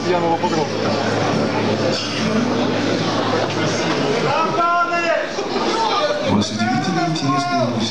пьяного подростка. У вас удивительно интересная Русь.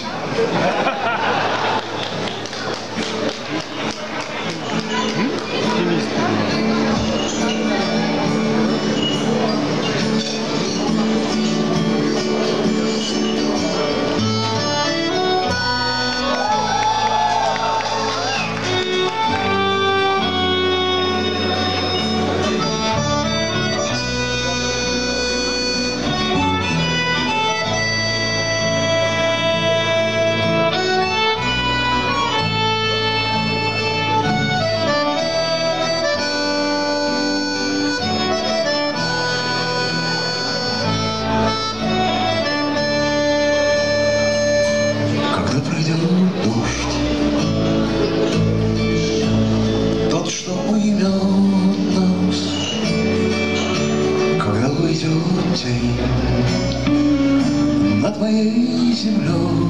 Над моей землей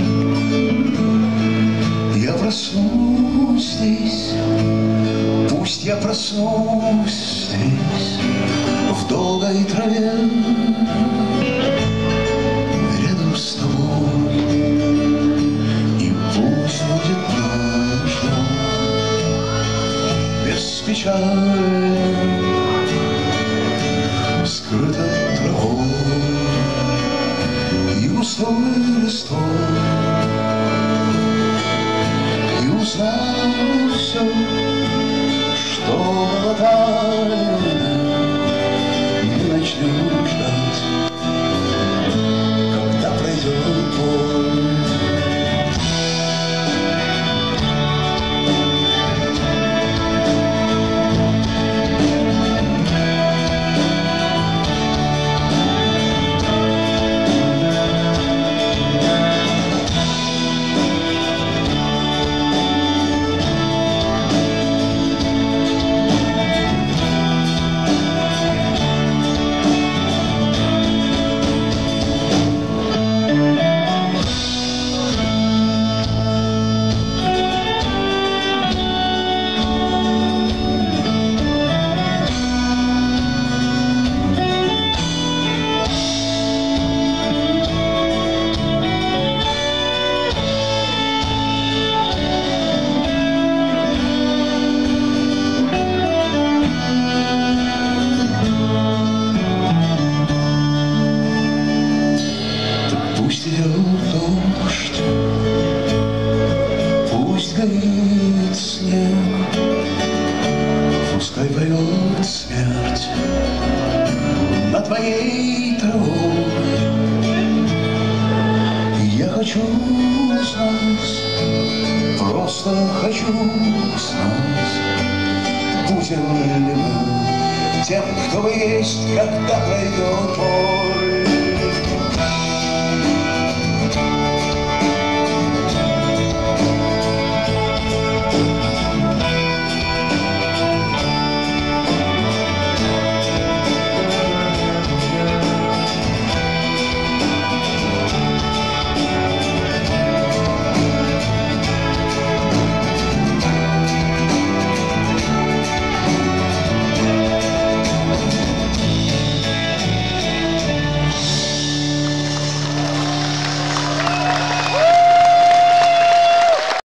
я проснусь здесь, пусть я проснусь здесь, в долгой траве, рядом с тобой, и пусть будет наш дом без печали, скрытой травой и густой листвой, и узнаю все, что было тайно, не начнем ждать, когда пройдет боль. Пусть идет дождь, пусть горит снег, пускай поет смерть над твоей травой. Я хочу знать, просто хочу знать, будем ли мы тем, кто вы есть, когда пройдет боль.